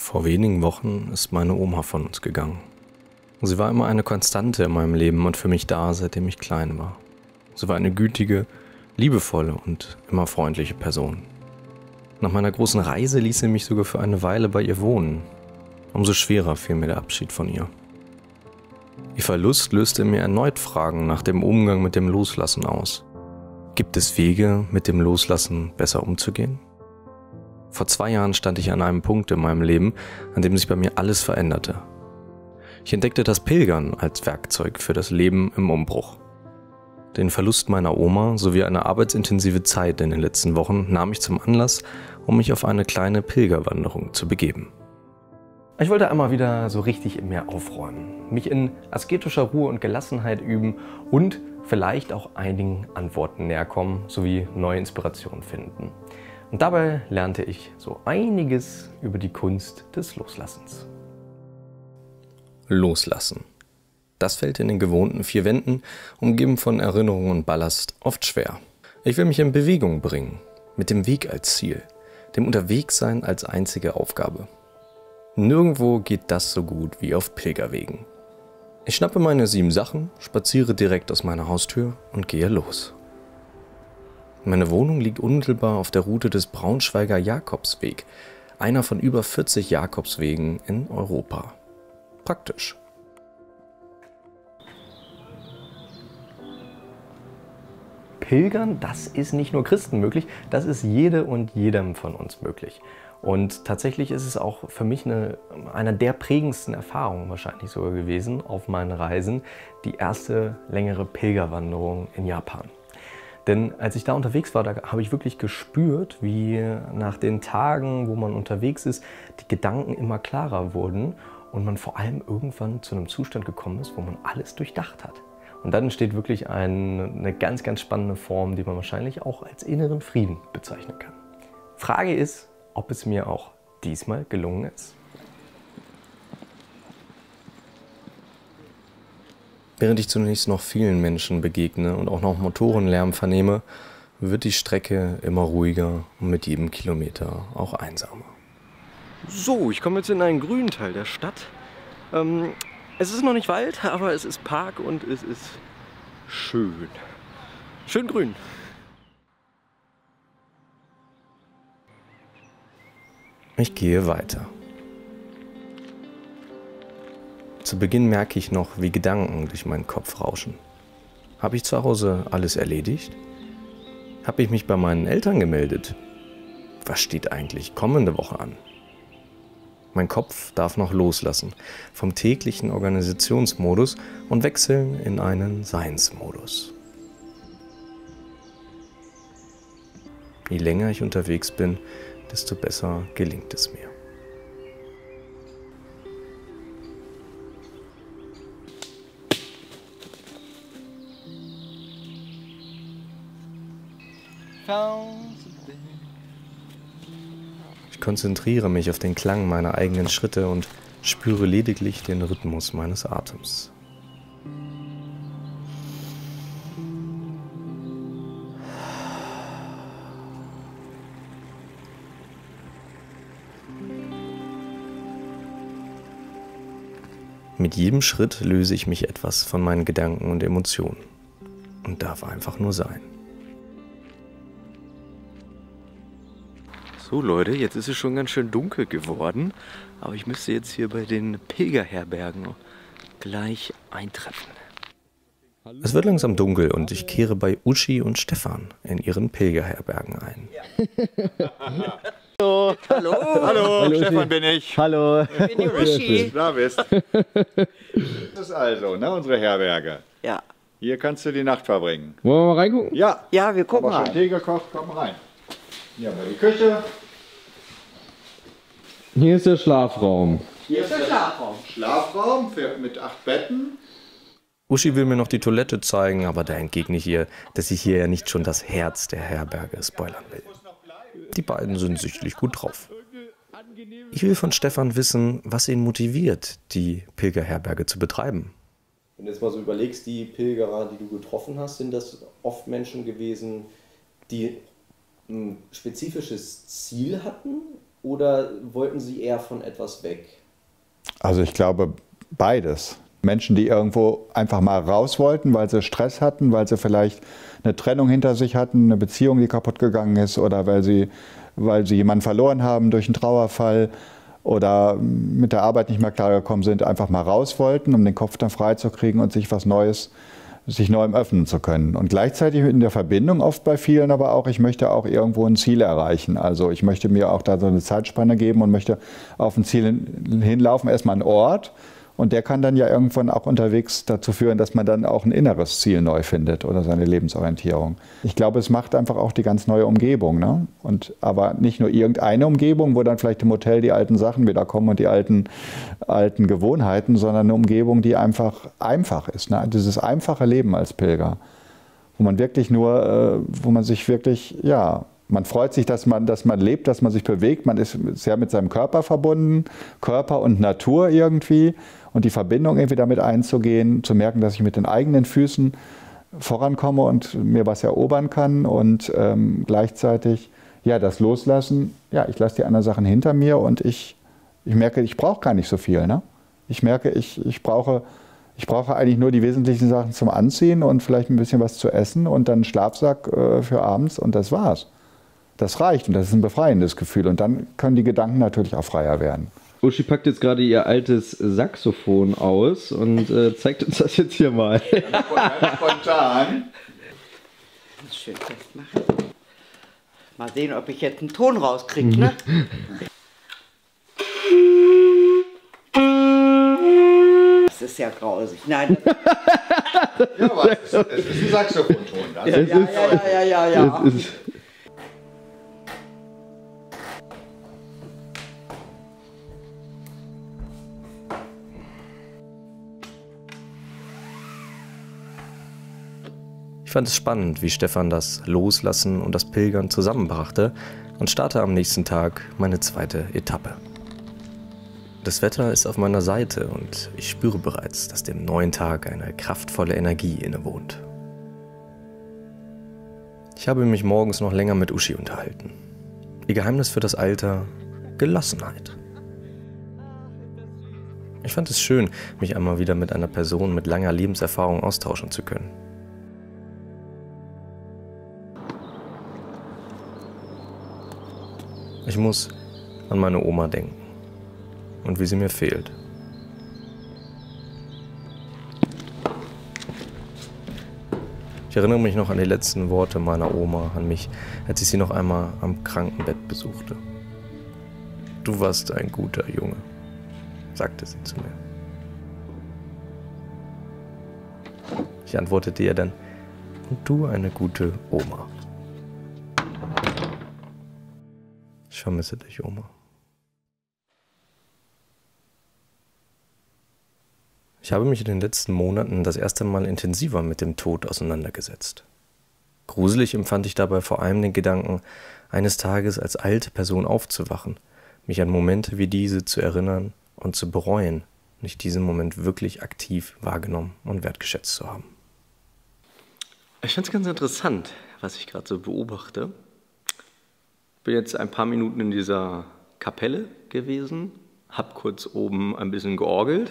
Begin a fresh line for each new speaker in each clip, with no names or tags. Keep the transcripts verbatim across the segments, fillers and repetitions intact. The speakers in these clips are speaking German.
Vor wenigen Wochen ist meine Oma von uns gegangen. Sie war immer eine Konstante in meinem Leben und für mich da, seitdem ich klein war. Sie war eine gütige, liebevolle und immer freundliche Person. Nach meiner großen Reise ließ sie mich sogar für eine Weile bei ihr wohnen. Umso schwerer fiel mir der Abschied von ihr. Ihr Verlust löste in mir erneut Fragen nach dem Umgang mit dem Loslassen aus. Gibt es Wege, mit dem Loslassen besser umzugehen? Vor zwei Jahren stand ich an einem Punkt in meinem Leben, an dem sich bei mir alles veränderte. Ich entdeckte das Pilgern als Werkzeug für das Leben im Umbruch. Den Verlust meiner Oma sowie eine arbeitsintensive Zeit in den letzten Wochen nahm ich zum Anlass, um mich auf eine kleine Pilgerwanderung zu begeben. Ich wollte einmal wieder so richtig in mir aufräumen, mich in asketischer Ruhe und Gelassenheit üben und vielleicht auch einigen Antworten näher kommen sowie neue Inspirationen finden. Und dabei lernte ich so einiges über die Kunst des Loslassens. Loslassen. Das fällt in den gewohnten vier Wänden, umgeben von Erinnerungen und Ballast, oft schwer. Ich will mich in Bewegung bringen, mit dem Weg als Ziel, dem Unterwegssein als einzige Aufgabe. Nirgendwo geht das so gut wie auf Pilgerwegen. Ich schnappe meine sieben Sachen, spaziere direkt aus meiner Haustür und gehe los. Meine Wohnung liegt unmittelbar auf der Route des Braunschweiger Jakobsweg, einer von über vierzig Jakobswegen in Europa. Praktisch. Pilgern, das ist nicht nur Christen möglich, das ist jede und jedem von uns möglich. Und tatsächlich ist es auch für mich eine, eine der prägendsten Erfahrungen wahrscheinlich sogar gewesen auf meinen Reisen, die erste längere Pilgerwanderung in Japan. Denn als ich da unterwegs war, da habe ich wirklich gespürt, wie nach den Tagen, wo man unterwegs ist, die Gedanken immer klarer wurden und man vor allem irgendwann zu einem Zustand gekommen ist, wo man alles durchdacht hat. Und dann entsteht wirklich ein, eine ganz, ganz spannende Form, die man wahrscheinlich auch als inneren Frieden bezeichnen kann. Frage ist, ob es mir auch diesmal gelungen ist. Während ich zunächst noch vielen Menschen begegne und auch noch Motorenlärm vernehme, wird die Strecke immer ruhiger und mit jedem Kilometer auch einsamer. So, ich komme jetzt in einen grünen Teil der Stadt. Ähm, es ist noch nicht Wald, aber es ist Park und es ist schön. Schön grün. Ich gehe weiter. Zu Beginn merke ich noch, wie Gedanken durch meinen Kopf rauschen. Habe ich zu Hause alles erledigt? Habe ich mich bei meinen Eltern gemeldet? Was steht eigentlich kommende Woche an? Mein Kopf darf noch loslassen vom täglichen Organisationsmodus und wechseln in einen Seinsmodus. Je länger ich unterwegs bin, desto besser gelingt es mir. Ich konzentriere mich auf den Klang meiner eigenen Schritte und spüre lediglich den Rhythmus meines Atems. Mit jedem Schritt löse ich mich etwas von meinen Gedanken und Emotionen und darf einfach nur sein. So Leute, jetzt ist es schon ganz schön dunkel geworden, aber ich müsste jetzt hier bei den Pilgerherbergen gleich eintreffen. Es wird langsam dunkel und ich kehre bei Uschi und Stefan in ihren Pilgerherbergen ein.
Hallo. Hallo. Hallo,
Hallo,
Stefan
Uschi.
bin ich.
Hallo.
Ich bin die Uschi. Da bist. Das ist also, ne, unsere Herberge.
Ja.
Hier kannst du die Nacht verbringen.
Wollen wir mal reingucken?
Ja.
Ja, wir gucken
Aber schon
mal.
Tee gekocht, komm rein. Hier haben wir die Küche.
Hier ist der Schlafraum.
Hier ist der Schlafraum. Schlafraum für, mit acht Betten.
Uschi will mir noch die Toilette zeigen, aber da entgegne ich ihr, dass ich hier ja nicht schon das Herz der Herberge spoilern will. Die beiden sind sichtlich gut drauf. Ich will von Stefan wissen, was ihn motiviert, die Pilgerherberge zu betreiben.
Wenn du jetzt mal so überlegst, die Pilgerer, die du getroffen hast, sind das oft Menschen gewesen, die ein spezifisches Ziel hatten oder wollten Sie eher von etwas weg?
Also ich glaube beides. Menschen, die irgendwo einfach mal raus wollten, weil sie Stress hatten, weil sie vielleicht eine Trennung hinter sich hatten, eine Beziehung, die kaputt gegangen ist oder weil sie, weil sie jemanden verloren haben durch einen Trauerfall oder mit der Arbeit nicht mehr klargekommen sind, einfach mal raus wollten, um den Kopf dann frei zu kriegen und sich was Neues, sich neuem öffnen zu können. Und gleichzeitig in der Verbindung oft bei vielen aber auch, ich möchte auch irgendwo ein Ziel erreichen. Also ich möchte mir auch da so eine Zeitspanne geben und möchte auf ein Ziel hin, hinlaufen, erstmal einen Ort. Und der kann dann ja irgendwann auch unterwegs dazu führen, dass man dann auch ein inneres Ziel neu findet oder seine Lebensorientierung. Ich glaube, es macht einfach auch die ganz neue Umgebung. Ne? Und, aber nicht nur irgendeine Umgebung, wo dann vielleicht im Hotel die alten Sachen wieder kommen und die alten, alten Gewohnheiten, sondern eine Umgebung, die einfach einfach ist. Ne? Dieses einfache Leben als Pilger, wo man wirklich nur, äh, wo man sich wirklich, ja, man freut sich, dass man, dass man lebt, dass man sich bewegt. Man ist sehr mit seinem Körper verbunden, Körper und Natur irgendwie. Und die Verbindung irgendwie damit einzugehen, zu merken, dass ich mit den eigenen Füßen vorankomme und mir was erobern kann. Und ähm, gleichzeitig, ja, das Loslassen, ja, ich lasse die anderen Sachen hinter mir und ich, ich merke, ich brauche gar nicht so viel. Ne? Ich merke, ich, ich, brauche, ich brauche eigentlich nur die wesentlichen Sachen zum Anziehen und vielleicht ein bisschen was zu essen und dann einen Schlafsack äh, für abends und das war's. Das reicht und das ist ein befreiendes Gefühl. Und dann können die Gedanken natürlich auch freier werden.
Uschi packt jetzt gerade ihr altes Saxophon aus und äh, zeigt uns das jetzt hier mal.
Spontan.
Schön festmachen. Mal sehen, ob ich jetzt einen Ton rauskriege, ne? Das ist ja grausig. Nein.
Ja, aber es ist, es ist ein Saxophonton. Das
Ja,
ist
ja, ja, ja, ja, ja.
Es ist,
Ich fand es spannend, wie Stefan das Loslassen und das Pilgern zusammenbrachte und starte am nächsten Tag meine zweite Etappe. Das Wetter ist auf meiner Seite und ich spüre bereits, dass dem neuen Tag eine kraftvolle Energie innewohnt. Ich habe mich morgens noch länger mit Uschi unterhalten. Ihr Geheimnis für das Alter: Gelassenheit. Ich fand es schön, mich einmal wieder mit einer Person mit langer Lebenserfahrung austauschen zu können. Ich muss an meine Oma denken und wie sie mir fehlt. Ich erinnere mich noch an die letzten Worte meiner Oma an mich, als ich sie noch einmal am Krankenbett besuchte. Du warst ein guter Junge, sagte sie zu mir. Ich antwortete ihr dann: und du eine gute Oma. Ich vermisse dich, Oma. Ich habe mich in den letzten Monaten das erste Mal intensiver mit dem Tod auseinandergesetzt. Gruselig empfand ich dabei vor allem den Gedanken, eines Tages als alte Person aufzuwachen, mich an Momente wie diese zu erinnern und zu bereuen, nicht diesen Moment wirklich aktiv wahrgenommen und wertgeschätzt zu haben. Ich finde es ganz interessant, was ich gerade so beobachte. Ich bin jetzt ein paar Minuten in dieser Kapelle gewesen, habe kurz oben ein bisschen georgelt.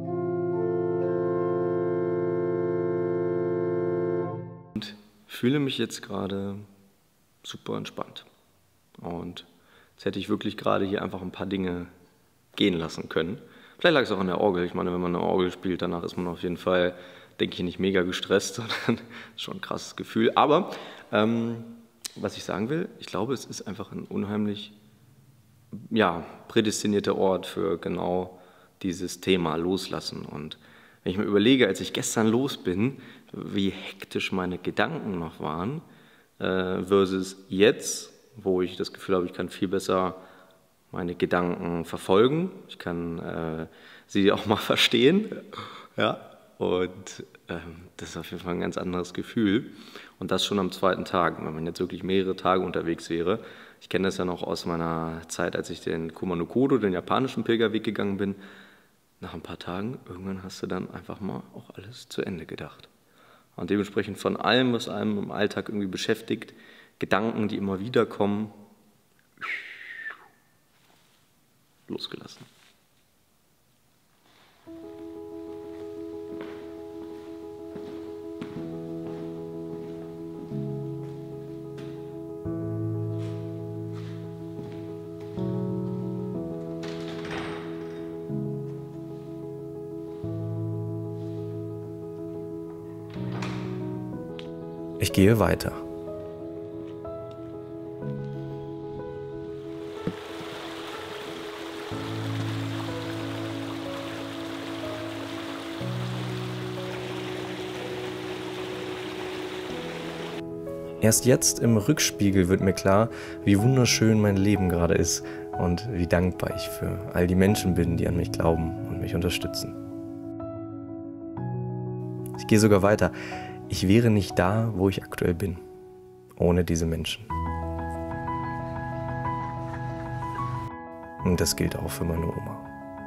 Und fühle mich jetzt gerade super entspannt. Und jetzt hätte ich wirklich gerade hier einfach ein paar Dinge gehen lassen können. Vielleicht lag es auch an der Orgel. Ich meine, wenn man eine Orgel spielt, danach ist man auf jeden Fall, denke ich, nicht mega gestresst, sondern ist schon ein krasses Gefühl. Aber ähm, was ich sagen will, ich glaube, es ist einfach ein unheimlich ja, prädestinierter Ort für genau dieses Thema Loslassen. Und wenn ich mir überlege, als ich gestern los bin, wie hektisch meine Gedanken noch waren, äh, versus jetzt, wo ich das Gefühl habe, ich kann viel besser meine Gedanken verfolgen, ich kann äh, sie auch mal verstehen, ja, und ähm, das ist auf jeden Fall ein ganz anderes Gefühl. Und das schon am zweiten Tag, wenn man jetzt wirklich mehrere Tage unterwegs wäre. Ich kenne das ja noch aus meiner Zeit, als ich den Kumano-Kodo, den japanischen Pilgerweg gegangen bin. Nach ein paar Tagen, irgendwann hast du dann einfach mal auch alles zu Ende gedacht. Und dementsprechend von allem, was einem im Alltag irgendwie beschäftigt, Gedanken, die immer wieder kommen, losgelassen. Ich gehe weiter. Erst jetzt im Rückspiegel wird mir klar, wie wunderschön mein Leben gerade ist und wie dankbar ich für all die Menschen bin, die an mich glauben und mich unterstützen. Ich gehe sogar weiter. Ich wäre nicht da, wo ich aktuell bin, ohne diese Menschen. Und das gilt auch für meine Oma.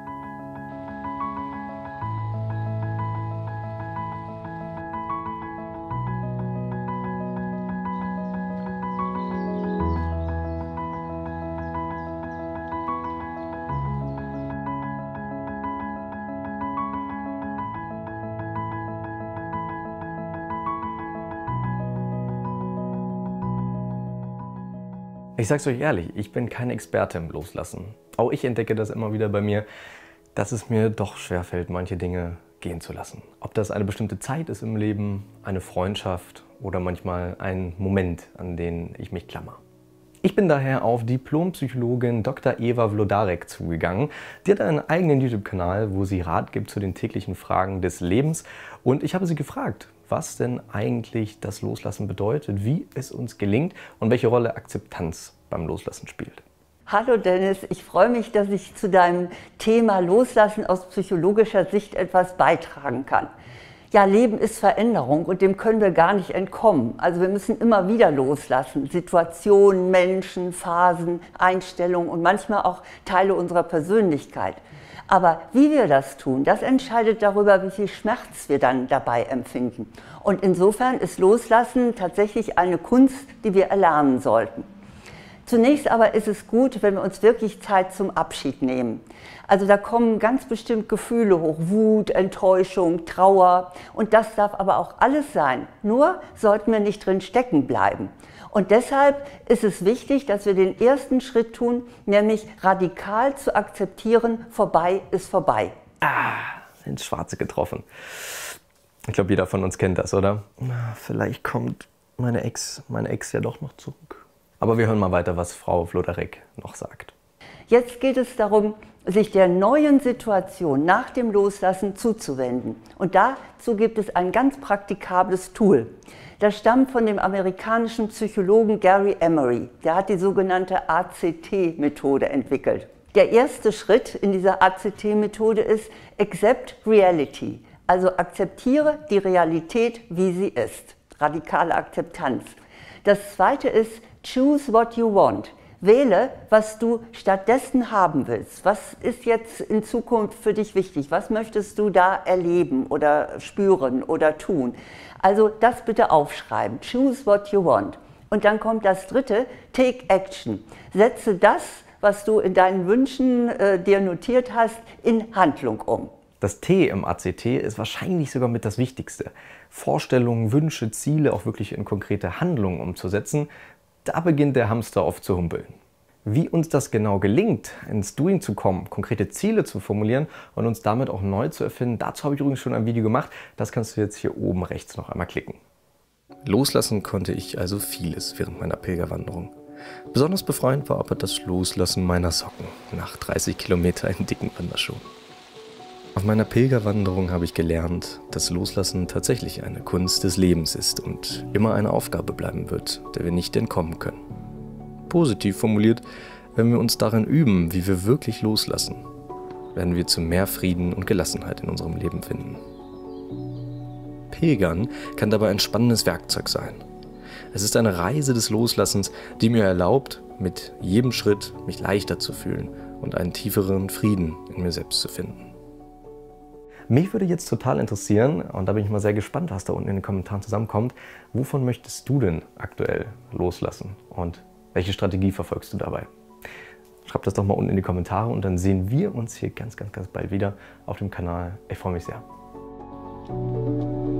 Ich sag's euch ehrlich, ich bin kein Experte im Loslassen. Auch ich entdecke das immer wieder bei mir, dass es mir doch schwerfällt, manche Dinge gehen zu lassen. Ob das eine bestimmte Zeit ist im Leben, eine Freundschaft oder manchmal ein Moment, an den ich mich klammer. Ich bin daher auf Diplompsychologin Doktor Eva Wlodarek zugegangen. Die hat einen eigenen YouTube-Kanal, wo sie Rat gibt zu den täglichen Fragen des Lebens. Und ich habe sie gefragt, was denn eigentlich das Loslassen bedeutet, wie es uns gelingt und welche Rolle Akzeptanz beim Loslassen spielt.
Hallo Dennis, ich freue mich, dass ich zu deinem Thema Loslassen aus psychologischer Sicht etwas beitragen kann. Ja, Leben ist Veränderung und dem können wir gar nicht entkommen. Also wir müssen immer wieder loslassen. Situationen, Menschen, Phasen, Einstellungen und manchmal auch Teile unserer Persönlichkeit. Aber wie wir das tun, das entscheidet darüber, wie viel Schmerz wir dann dabei empfinden. Und insofern ist Loslassen tatsächlich eine Kunst, die wir erlernen sollten. Zunächst aber ist es gut, wenn wir uns wirklich Zeit zum Abschied nehmen. Also da kommen ganz bestimmt Gefühle hoch, Wut, Enttäuschung, Trauer. Und das darf aber auch alles sein. Nur sollten wir nicht drin stecken bleiben. Und deshalb ist es wichtig, dass wir den ersten Schritt tun, nämlich radikal zu akzeptieren, vorbei ist vorbei.
Ah, ins Schwarze getroffen. Ich glaube, jeder von uns kennt das, oder? Vielleicht kommt meine Ex, meine Ex ja doch noch zurück. Aber wir hören mal weiter, was Frau Wlodarek noch sagt.
Jetzt geht es darum, sich der neuen Situation nach dem Loslassen zuzuwenden. Und dazu gibt es ein ganz praktikables Tool. Das stammt von dem amerikanischen Psychologen Gary Emery. Der hat die sogenannte A C T-Methode entwickelt. Der erste Schritt in dieser A C T-Methode ist Accept Reality. Also akzeptiere die Realität, wie sie ist. Radikale Akzeptanz. Das zweite ist Choose what you want. Wähle, was du stattdessen haben willst. Was ist jetzt in Zukunft für dich wichtig? Was möchtest du da erleben oder spüren oder tun? Also das bitte aufschreiben. Choose what you want. Und dann kommt das dritte, Take Action. Setze das, was du in deinen Wünschen äh, dir notiert hast, in Handlung um.
Das T im A C T ist wahrscheinlich sogar mit das Wichtigste. Vorstellungen, Wünsche, Ziele auch wirklich in konkrete Handlungen umzusetzen. Da beginnt der Hamster oft zu humpeln. Wie uns das genau gelingt, ins Doing zu kommen, konkrete Ziele zu formulieren und uns damit auch neu zu erfinden, dazu habe ich übrigens schon ein Video gemacht. Das kannst du jetzt hier oben rechts noch einmal klicken. Loslassen konnte ich also vieles während meiner Pilgerwanderung. Besonders befreiend war aber das Loslassen meiner Socken nach dreißig Kilometer in dicken Wanderschuhen. Auf meiner Pilgerwanderung habe ich gelernt, dass Loslassen tatsächlich eine Kunst des Lebens ist und immer eine Aufgabe bleiben wird, der wir nicht entkommen können. Positiv formuliert, wenn wir uns darin üben, wie wir wirklich loslassen, werden wir zu mehr Frieden und Gelassenheit in unserem Leben finden. Pilgern kann dabei ein spannendes Werkzeug sein. Es ist eine Reise des Loslassens, die mir erlaubt, mit jedem Schritt mich leichter zu fühlen und einen tieferen Frieden in mir selbst zu finden. Mich würde jetzt total interessieren, und da bin ich mal sehr gespannt, was da unten in den Kommentaren zusammenkommt, wovon möchtest du denn aktuell loslassen und welche Strategie verfolgst du dabei? Schreibt das doch mal unten in die Kommentare und dann sehen wir uns hier ganz, ganz, ganz bald wieder auf dem Kanal. Ich freue mich sehr.